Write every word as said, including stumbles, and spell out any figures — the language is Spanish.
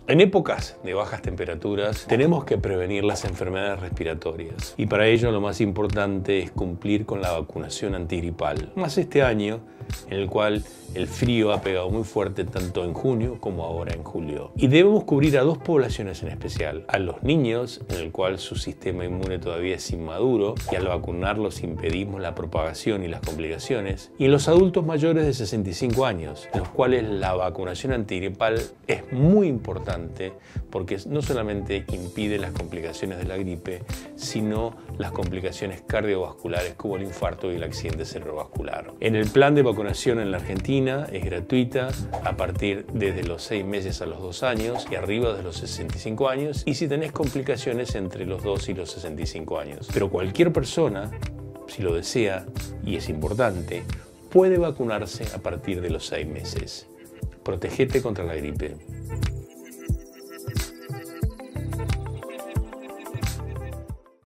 En épocas de bajas temperaturas tenemos que prevenir las enfermedades respiratorias y para ello lo más importante es cumplir con la vacunación antigripal. Más este año en el cual el frío ha pegado muy fuerte tanto en junio como ahora en julio. Y debemos cubrir a dos poblaciones en especial. A los niños, en el cual su sistema inmune todavía es inmaduro y al vacunarlos impedimos la propagación y las complicaciones. Y en los adultos mayores de sesenta y cinco años, en los cuales la vacunación antigripal es muy importante porque no solamente impide las complicaciones de la gripe, sino las complicaciones cardiovasculares como el infarto y el accidente cerebrovascular. En el plan de vacunación en la Argentina es gratuita a partir desde los seis meses a los dos años y arriba de los sesenta y cinco años y si tenés complicaciones entre los dos y los sesenta y cinco años. Pero cualquier persona, si lo desea y es importante, puede vacunarse a partir de los seis meses. Protégete contra la gripe.